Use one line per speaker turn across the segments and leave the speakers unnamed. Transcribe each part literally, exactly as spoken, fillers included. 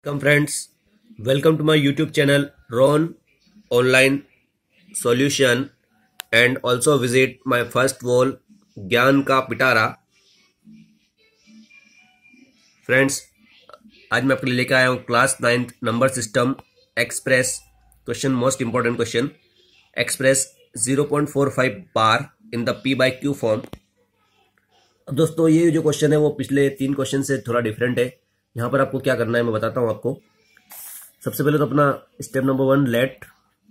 Welcome friends, welcome to my YouTube channel Ron Online Solution and also visit my first wall ज्ञान का पिटारा। Friends, आज मैं आपके लिए लेकर आया हूँ class ninth number system express question, most important question express zero point four five bar in the P by Q form. अब दोस्तों, ये जो क्वेश्चन है वो पिछले तीन क्वेश्चन से थोड़ा डिफरेंट है। यहाँ पर आपको क्या करना है मैं बताता हूँ आपको। सबसे पहले तो अपना step number one, let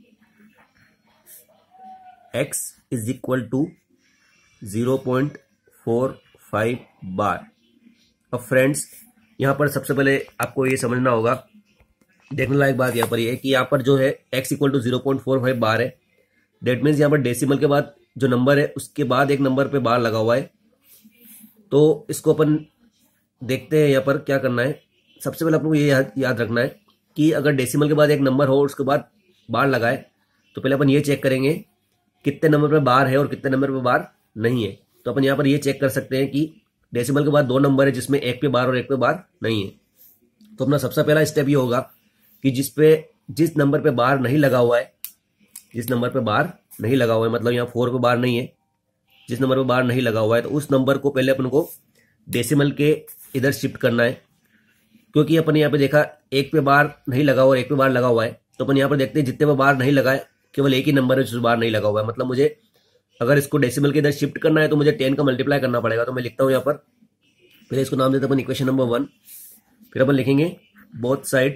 x is equal to zero point four five bar. अब फ्रेंड्स, यहाँ पर सबसे पहले आपको ये समझना होगा, देखने लायक बात यहाँ पर ये है कि यहाँ पर जो है x equal to zero point four five bar है। डेट मीन्स यहाँ पर डेसिमल के बाद जो नंबर है उसके बाद एक नंबर पे बार लगा हुआ है। तो इसको अपन देखते हैं यहाँ पर क्या करना है। सबसे पहले आपको ये याद, याद रखना है कि अगर डेसिमल के बाद एक नंबर हो और उसके बाद बार लगाए तो पहले अपन ये चेक करेंगे कितने नंबर पे बार है और कितने नंबर पे बार नहीं है। तो अपन यहाँ पर ये चेक कर सकते हैं कि डेसिमल के बाद दो नंबर है जिसमें एक पे बार और एक पे बार नहीं है। तो अपना सबसे पहला स्टेप ये होगा कि जिस पे जिस नंबर पे बार नहीं लगा हुआ है, जिस नंबर पे बार नहीं लगा हुआ है, मतलब यहाँ फोर पे बार नहीं है, जिस नंबर पे बार नहीं लगा हुआ है, तो उस नंबर को पहले अपन को डेसिमल के इधर शिफ्ट करना है। क्योंकि अपन यहाँ पे देखा एक पे बार नहीं लगा हुआ, एक पे बार लगा हुआ है, तो अपन यहाँ पर देखते हैं जितने पे बार नहीं लगा है केवल एक ही नंबर है जिस बार नहीं लगा हुआ है। मतलब मुझे अगर इसको डेसिमल के इधर शिफ्ट करना है तो मुझे टेन का मल्टीप्लाई करना पड़ेगा। तो मैं लिखता हूँ यहाँ पर, पहले इसको नाम देते अपन इक्वेशन नंबर वन, फिर अपन लिखेंगे both side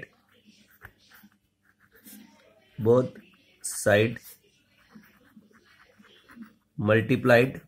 both side multiplied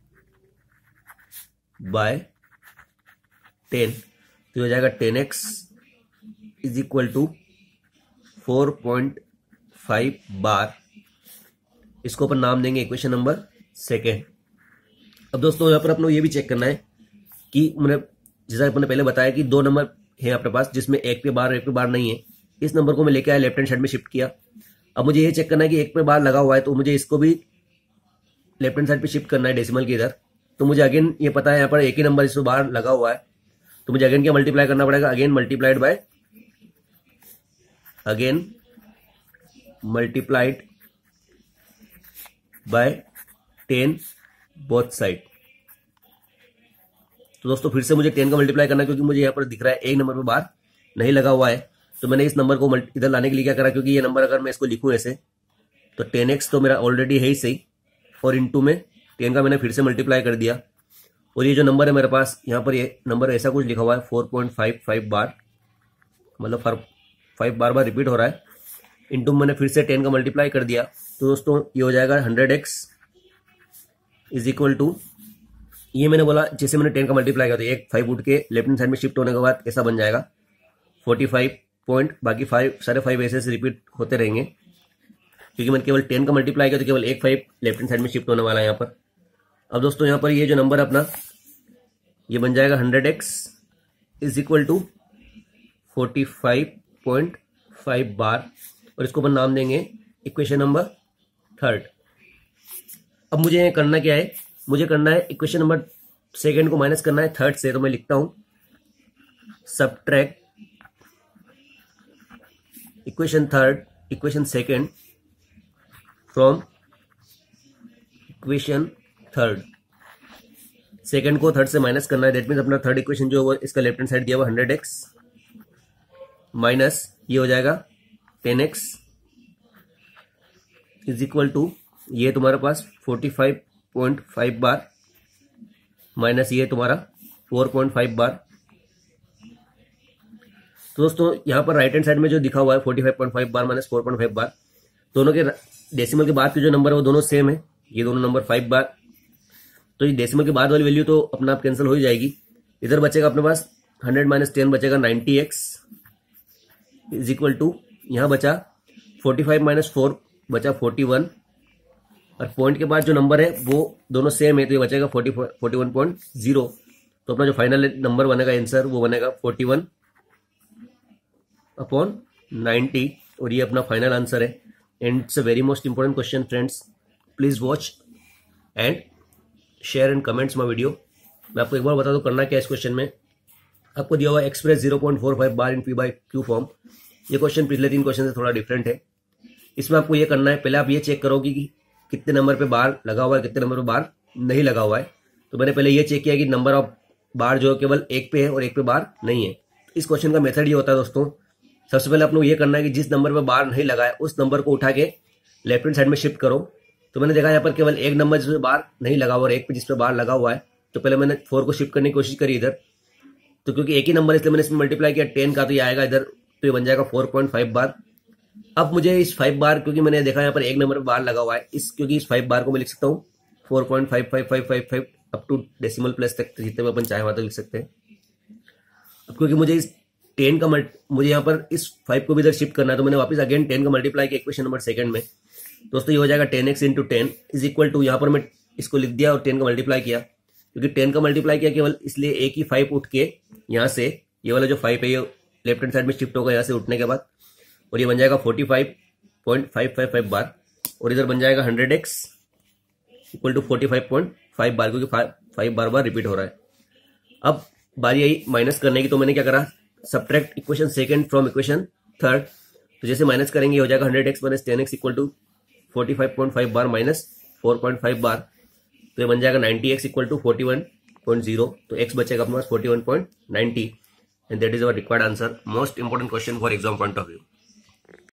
by ten. तो हो जाएगा ten x is equal to four point five bar. इसको अपन नाम देंगे इक्वेशन नंबर सेकेंड। अब दोस्तों, यहाँ पर अपने ये भी चेक करना है कि मैंने जैसा अपने पहले बताया कि दो नंबर है अपने पास जिसमें एक पे बार और एक पे बार नहीं है। इस नंबर को मैं लेके आया, लेफ्ट हैंड साइड में शिफ्ट किया। अब मुझे ये चेक करना है कि एक पे बार लगा हुआ है, तो मुझे इसको भी लेफ्ट हैंड साइड पे शिफ्ट करना है डेसिमल के इधर। तो मुझे अगेन ये पता है यहाँ पर एक ही नंबर इसमें बार लगा हुआ है, तो मुझे अगेन क्या मल्टीप्लाई करना पड़ेगा, again multiplied by again multiplied by ten both side. तो दोस्तों फिर से मुझे टेन का मल्टीप्लाई करना है क्योंकि मुझे यहाँ पर दिख रहा है एक नंबर पे बार नहीं लगा हुआ है। तो मैंने इस नंबर को इधर लाने के लिए क्या करा, क्योंकि ये नंबर अगर मैं इसको लिखूं ऐसे तो टेन एक्स तो मेरा ऑलरेडी है ही सही, और इंटू में टेन का मैंने फिर से मल्टीप्लाई कर दिया। और ये जो नंबर है मेरे पास यहाँ पर, ये नंबर ऐसा कुछ लिखा हुआ है four point five five bar, मतलब फर फाइव बार बार रिपीट हो रहा है। इंटू मैंने फिर से टेन का मल्टीप्लाई कर दिया। तो दोस्तों ये हो जाएगा hundred x is equal to, ये मैंने बोला जैसे मैंने टेन का मल्टीप्लाई किया तो एक फाइव उठ के लेफ्ट हैंड साइड में शिफ्ट होने के बाद ऐसा बन जाएगा फोर्टी फाइव पॉइंट, बाकी फाइव सारे फाइव ऐसे से रिपीट होते रहेंगे क्योंकि मैंने केवल टेन का मल्टीप्लाई किया तो केवल एक फाइव लेफ्ट हैंड साइड में शिफ्ट होने वाला है यहाँ पर। अब दोस्तों यहाँ पर ये जो नंबर है अपना ये बन जाएगा hundred x is equal to forty five point five bar, और इसको अपन नाम देंगे इक्वेशन नंबर थर्ड। अब मुझे करना क्या है, मुझे करना है इक्वेशन नंबर सेकेंड को माइनस करना है थर्ड से। तो मैं लिखता हूं subtract equation third equation second from equation third. Second को थर्ड से माइनस करना है, दैट मीन्स अपना थर्ड इक्वेशन जो है इसका लेफ्ट हैंड साइड दिया हुआ हंड्रेड एक्स माइनस ये हो जाएगा ten x is equal to, ये तुम्हारे पास forty five point five bar minus ये तुम्हारा फोर पॉइंट फाइव बार। तो दोस्तों यहाँ पर राइट हैंड साइड में जो दिखा हुआ है forty five point five bar minus four point five bar, दोनों के डेसिमल के बाद के जो नंबर है वो दोनों सेम है, ये दोनों नंबर फाइव बार। तो ये डेसिमल के बाद वाली वैल्यू तो अपना आप कैंसिल हो ही जाएगी। इधर बचेगा अपने पास हंड्रेड माइनस टेन बचेगा ninety x is equal to, यहाँ बचा फोर्टी फाइव माइनस फोर बचा फोर्टी वन, और पॉइंट के बाद जो नंबर है वो दोनों सेम है तो ये बचेगा forty forty one point zero. तो अपना जो फाइनल नंबर बनेगा आंसर वो बनेगा फोर्टी वन अपॉन नाइन्टी, और ये अपना फाइनल आंसर है। And it's a very most important question friends, please watch and share and comments my video. मैं आपको एक बार बता दूं करना क्या है इस क्वेश्चन में। आपको दिया हुआ express zero point four five bar in P by Q form. ये क्वेश्चन पिछले तीन क्वेश्चन से थोड़ा डिफरेंट है। इसमें आपको ये करना है, पहले आप ये चेक करोगे कि कितने नंबर पे बार लगा हुआ है, कितने नंबर पे बार नहीं लगा हुआ है। तो मैंने पहले ये चेक किया कि नंबर ऑफ बार जो केवल एक पे है और एक पे बार नहीं है। इस क्वेश्चन का मेथड ये होता है दोस्तों, सबसे पहले आप लोग ये करना है कि जिस नंबर पे बार नहीं लगा है उस नंबर को उठा के लेफ्ट हैंड साइड में शिफ्ट करो। तो मैंने देखा यहाँ पर केवल एक नंबर जिसमें बार नहीं लगा हुआ और एक पे जिसपे बार लगा हुआ है, तो पहले मैंने फोर को शिफ्ट करने की कोशिश करी इधर। तो क्योंकि एक ही नंबर इसलिए मैंने इसमें मल्टीप्लाई किया टेन का, तो ये आएगा इधर, तो ये बन जाएगा फोर पॉइंट फाइव बार। अब मुझे इस फाइव बार, क्योंकि मैंने देखा यहाँ पर एक नंबर पे बार लगा हुआ है, इस क्योंकि इस फाइव बार को मैं लिख सकता हूँ four point five five five five five up to decimal plus तक, जितने में अपन चाहे वहां तक लिख सकते हैं। अब क्योंकि मुझे इस टेन का मल्ट मुझे यहाँ पर इस फाइव को भी इधर शिफ्ट करना है, तो मैंने वापस अगेन टेन का मल्टीप्लाई किया इक्वेशन नंबर सेकंड में। दोस्तों ये हो जाएगा ten x into ten is equal to, यहाँ पर मैं इसको लिख दिया और टेन का मल्टीप्लाई किया, क्योंकि टेन का मल्टीप्लाई किया केवल इसलिए एक ही फाइव उठ के यहाँ से ये वाला जो फाइव है ये लेफ्ट हैंड साइड में शिफ्ट होगा यहाँ से उठने के बाद, और ये बन जाएगा forty five point five five five bar, और इधर बन जाएगा hundred x equal to forty five point five bar, क्योंकि फाइव बार बार रिपीट हो रहा है। अब बारी आई माइनस करने की, तो मैंने क्या करा, subtract equation second from equation third. तो जैसे माइनस करेंगे हो जाएगा hundred x minus ten x equal to forty five point five bar minus four point five bar, तो ये बन जाएगा ninety x equal to forty one point zero. तो एक्स बचेगा अपने पास forty one point ninety, and that is our required answer. Most important question for exam point of view.